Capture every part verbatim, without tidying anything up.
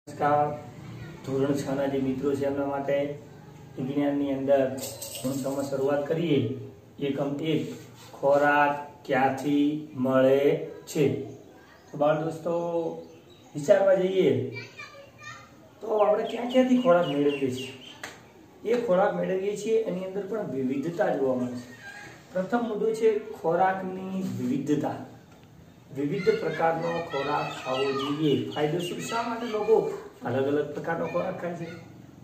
નમસ્કાર ધોરણ છ ના જે મિત્રો છે એમના માટે વિજ્ઞાનની અંદર ગુણસમાં શરૂઆત કરીએ. એકમ એક ખોરાક ક્યાંથી મળે છે. તો બાળ દોસ્તો વિચારવા જઈએ તો આપણે ક્યાં ક્યાંથી ખોરાક મેળવીએ છીએ. એ ખોરાક મેળવીએ છીએ એની અંદર પણ વિવિધતા જોવા મળે છે. પ્રથમ મુદ્દો છે ખોરાકની વિવિધતા. વિવિધ પ્રકારનો ખોરાક ખાવો જોઈએ. ફાયદો શું? શા માટે લોકો અલગ અલગ પ્રકારનો ખોરાક ખાય છે?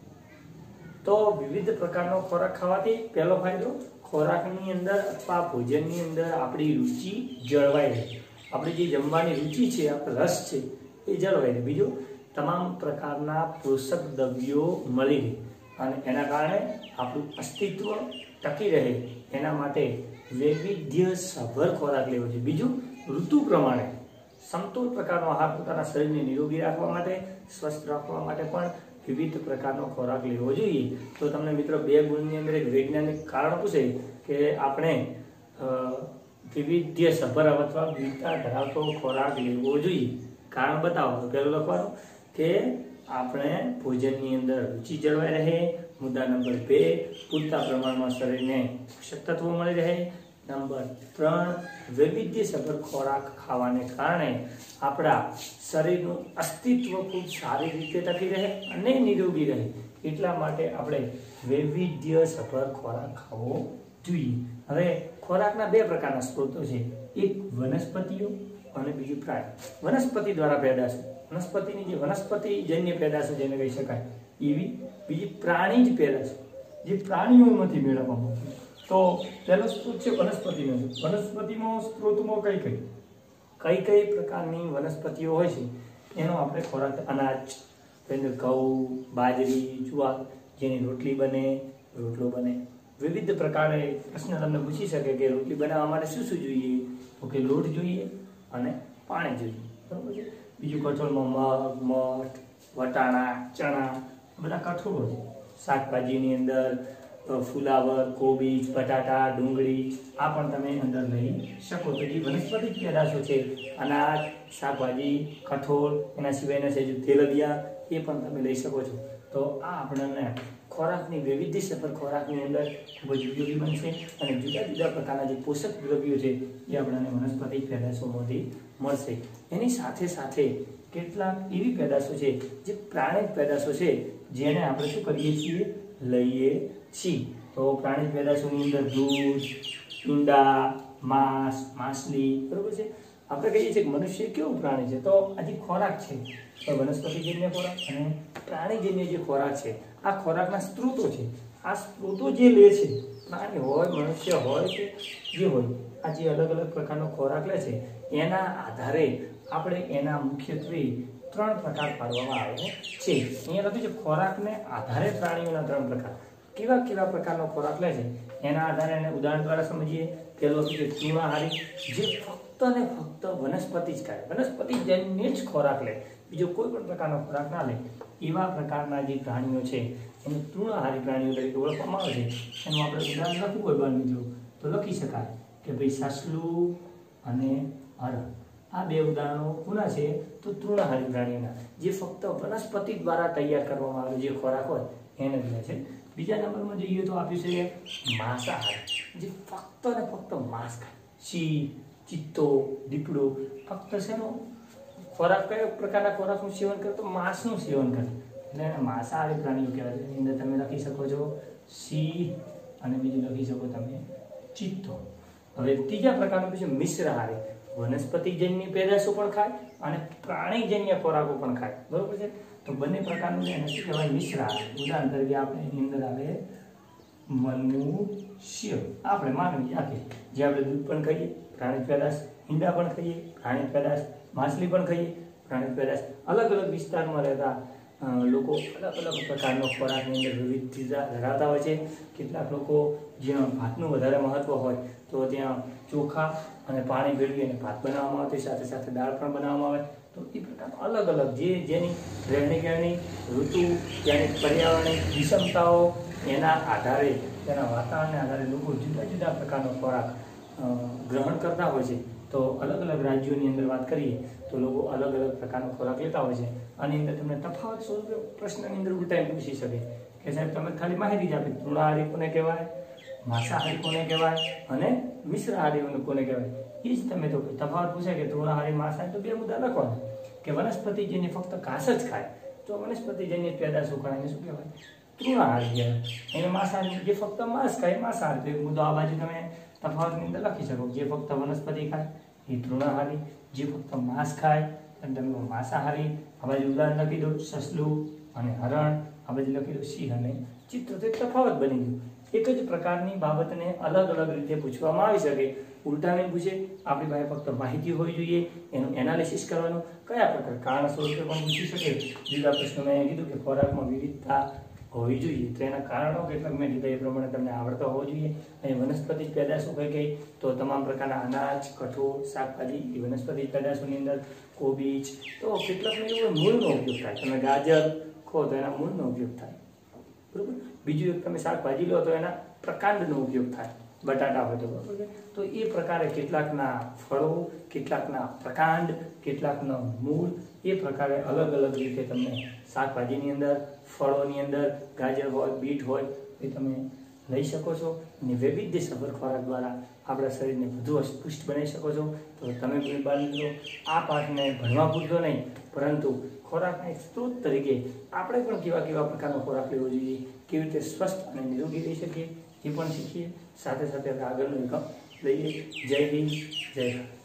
તો વિવિધ પ્રકારનો ખોરાક ખાવાથી પહેલો ફાયદો, ખોરાકની અંદર અથવા ભોજનની અંદર આપણી રુચિ જળવાઈ રહે. આપણી જે જમવાની રુચિ છે, આપણો રસ છે એ જળવાઈ રહે. બીજું, તમામ પ્રકારના પોષક દ્રવ્યો મળી રહે અને એના કારણે આપણું અસ્તિત્વ ટકી રહે. એના માટે વૈવિધ્યસભર ખોરાક લેવો જોઈએ. બીજું, ઋતુ પ્રમાણે સમતોલ પ્રકારનો આહાર પોતાના શરીરને નિરોગી રાખવા માટે, સ્વસ્થ રાખવા માટે પણ વિવિધ પ્રકારનો ખોરાક લેવો જોઈએ. તો તમને મિત્રો બે ગુણની અંદર એક વૈજ્ઞાનિક કારણ પૂછે કે આપણે વૈવિધ્યસભર અથવા વિવિધતા ધરાવતો ખોરાક લેવો જોઈએ. કારણ બતાવો. તો પહેલું લખવાનું કે આપણે ભોજનની અંદર રુચિ જળવાઈ રહે. મુદ્દા નંબર બે, પૂરતા પ્રમાણમાં શરીરને પોષક તત્વો મળી રહે. નંબર ત્રણ, વૈવિધ્યસભર ખોરાક ખાવાને કારણે આપણા શરીરનું અસ્તિત્વ ખૂબ સારી રીતે ટકી રહે અને નિરોગી રહે. એટલા માટે આપણે વૈવિધ્યસભર ખોરાક ખાવો જોઈએ. હવે ખોરાકના બે પ્રકારના સ્ત્રોતો છે. એક વનસ્પતિઓ અને બીજું પ્રાણી. વનસ્પતિ દ્વારા પેદાશ, વનસ્પતિની જે વનસ્પતિજન્ય પેદાશો જેને કહી શકાય એવી. બીજી પ્રાણી જ પેદાશ જે પ્રાણીઓમાંથી મેળવવામાં આવે. તો પહેલો સ્ત્રોત છે વનસ્પતિનો. વનસ્પતિમાં સ્ત્રોતમાં કઈ કઈ કઈ કઈ પ્રકારની વનસ્પતિઓ હોય છે એનો આપણે ખોરાક. અનાજ, ઘઉં, બાજરી, જુવાર, જેની રોટલી બને, રોટલો બને. વિવિધ પ્રકારે પ્રશ્ન તમને પૂછી શકે કે રોટલી બનાવવા માટે શું શું જોઈએ? તો કે લોટ જોઈએ અને પાણી જોઈએ. બરાબર છે. બીજું કઠોળમાં મગ, મઠ, વટાણા, ચણા બધા કઠોળો છે. શાકભાજીની અંદર ફુલાવર, કોબીજ, બટાટા, ડુંગળી આ પણ તમે અંદર લઈ શકો. તો જે વનસ્પતિ પેદાશો છે, અનાજ, શાકભાજી, કઠોળ, એના સિવાયના છે જે તેલબિયા, એ પણ તમે લઈ શકો છો. તો આ આપણને ખોરાકની વૈવિધ્યસભર ખોરાકની અંદર ખૂબ જ ઉપયોગી બનશે અને જુદા જુદા પ્રકારના જે પોષક દ્રવ્યો છે એ આપણને વનસ્પતિ પેદાશોમાંથી મળશે. એની સાથે સાથે કેટલાક એવી પેદાશો છે જે પ્રાણી પેદાશો છે જેને આપણે શું કરીએ છીએ? લઈએ છીએ. તો પ્રાણી પેદાશોની અંદર દૂધ, ઈંડા, માંસ, માછલી. બરોબર છે. આપણે કહીએ છીએ કે મનુષ્ય કેવું પ્રાણી છે? તો આ જે ખોરાક છે તો વનસ્પતિજન્ય ખોરાક અને પ્રાણીજન્ય જે ખોરાક છે, આ ખોરાકના સ્ત્રોતો છે. આ સ્ત્રોતો જે લે છે, પ્રાણી હોય, મનુષ્ય હોય કે જે હોય, આ જે અલગ અલગ પ્રકારનો ખોરાક લે છે એના આધારે આપણે એના મુખ્યત્વે ત્રણ પ્રકાર પાડવામાં આવે છે. અહીંયા લખ્યું છે ખોરાકને આધારે પ્રાણીઓના ત્રણ પ્રકાર. કેવા કેવા પ્રકારનો ખોરાક લે છે એના આધારે એને ઉદાહરણ દ્વારા સમજીએ. પહેલો છે તૃણાહારી, જે ફક્ત ને ફક્ત વનસ્પતિ જ ખાય, વનસ્પતિજન્ય જ ખોરાક લે, બીજો કોઈ પણ પ્રકારનો ખોરાક ના લે. એવા પ્રકારના જે પ્રાણીઓ છે એને તૃણાહારી પ્રાણીઓ તરીકે ઓળખવામાં આવે છે. એનું આપણે ઉદાહરણ લખવું હોય બાળ મિત્રો તો લખી શકાય કે ભાઈ સસલું અને હરણ. આ બે ઉદાહરણો કોના છે? તો તૃણાહારી પ્રાણીઓના, જે ફક્ત વનસ્પતિ દ્વારા તૈયાર કરવામાં આવેલો જે ખોરાક હોય એને જ લે છે. બીજા નંબરમાં જોઈએ તો આપ્યું છે માંસાહારી, જે ફક્ત ને ફક્ત માંસ ખાય. સિંહ, ચિત્તો, દીપડો ફક્ત શેનો ખોરાક, કયો પ્રકારના ખોરાકનું સેવન કરે? તો માંસનું સેવન કરે. એટલે એને માંસાહારી પ્રાણીઓ કહેવાય છે. એની અંદર તમે લખી શકો છો સિંહ અને બીજું લખી શકો તમે ચિત્તો. હવે ત્રીજા પ્રકારનું છે મિશ્રહારી, વનસ્પતિજન્ય પેદાશો પણ ખાય અને પ્રાણીજન્ય ખોરાકો પણ ખાય. બરોબર છે. તો બંને પ્રકારનું એને શું કહેવાય? મિશ્રહારી. ઉદાહરણ તરીકે આપણે એની અંદર આવે મનુષ્ય, આપણે માનવી આપીએ, જે આપણે દૂધ પણ ખાઈએ, પ્રાણી પેદાશ, ઈંડા પણ ખાઈએ, પ્રાણી પેદાશ, માછલી પણ ખાઈએ, પ્રાણી પેદાશ. અલગ અલગ વિસ્તારમાં રહેતા લોકો અલગ અલગ પ્રકારનો ખોરાકની અંદર વિવિધતા ધરાવતા હોય છે. કેટલાક લોકો જ્યાં ભાતનું વધારે મહત્વ હોય તો ત્યાં ચોખા અને પાણી ભેળવી અને ભાત બનાવવામાં આવે, સાથે સાથે દાળ પણ બનાવવામાં આવે. તો એ પ્રકારનો અલગ અલગ જે જેની રહેણી કહેણી, ઋતુ, ત્યાંની પર્યાવરણની વિષમતાઓ, એના આધારે, તેના વાતાવરણના આધારે લોકો જુદા જુદા પ્રકારનો ખોરાક ગ્રહણ કરતા હોય છે. તો અલગ અલગ રાજ્યોની અંદર વાત કરીએ તો લોકો અલગ અલગ પ્રકારનો ખોરાક લેતા હોય છે. આની અંદર તમને તફાવત સ્વરૂપે પ્રશ્નની અંદર ઉલટાઈ પૂછી શકે કે સાહેબ તમે ખાલી માહિતી જ આપી, તૃણાહારી કોને કહેવાય, માંસાહારી કોને કહેવાય અને મિશ્રાહારી કોને કહેવાય, એ જ તમે તો તફાવત પૂછે કે તૃણાહારી માંસાહારી, તો બે મુદ્દા લખવાના કે વનસ્પતિ જેને ફક્ત ઘાસ જ ખાય તો વનસ્પતિજન્ય પેદાશો ખાય શું કહેવાય, તૃણાહારી કહેવાય. એને માંસાહારી જે ફક્ત માંસ ખાય માંસાહારી. તો એક મુદ્દો આ બાજુ તમે તફાવતની અંદર લખી શકો, જે ફક્ત વનસ્પતિ ખાય એ તૃણાહારી, જે ફક્ત માંસ ખાય અને તમે માંસાહારી. આ બાજુ ઉદાહરણ લખી દો, સસલું અને હરણ, આ બાજુ લખી દો સિંહ અને ચિત્ર. તો એક તફાવત બની ગયું. એક જ પ્રકારની બાબતને અલગ અલગ રીતે પૂછવામાં આવી શકે. ઉલટા નહીં પૂછે, આપણી પાસે ફક્ત માહિતી હોવી જોઈએ, એનું એનાલિસિસ કરવાનું. કયા પ્રકાર કારણ સ્વરૂપે પણ પૂછી શકે. જુદા પ્રશ્નો મેં કીધું કે ખોરાકમાં વિવિધતા હોવી જોઈએ, તો એના કારણો કેટલાક મેં કીધા એ પ્રમાણે તમને આવડતા હોવો જોઈએ. અને વનસ્પતિ પેદાશો કઈ કઈ, તો તમામ પ્રકારના અનાજ, કઠોળ, શાકભાજી એ વનસ્પતિ પેદાશોની અંદર કોબીજ, તો કેટલાકનો એવો મૂળનો ઉપયોગ થાય. તમે ગાજર ખો તો એના મૂળનો ઉપયોગ થાય, બરોબર. બીજું એક તમે શાકભાજી લો તો એના પ્રકાંડનો ઉપયોગ થાય, બટાટા હોય તો બરોબર. તો એ પ્રકારે કેટલાકના ફળો, કેટલાકના પ્રકાંડ, કેટલાકના મૂળ, એ પ્રકારે અલગ અલગ રીતે તમને શાકભાજીની અંદર, ફળોની અંદર, ગાજર હોય, બીટ હોય એ તમે લઈ શકો છો. અને વૈવિધ્યસભર ખોરાક દ્વારા આપણા શરીરને વધુ પુષ્ટ બનાવી શકો છો. તો તમે કોઈ બાળકો આ પાઠને ભણવા પૂરતો નહીં, પરંતુ ખોરાકના એક સ્ત્રોત તરીકે આપણે પણ કેવા કેવા પ્રકારનો ખોરાક લેવો જોઈએ, કેવી રીતે સ્વસ્થ અને નિરોગી રહી શકીએ એ પણ શીખીએ. સાથે સાથે આગળનું એકમ લઈએ. જય હિન્દ, જય ભારત.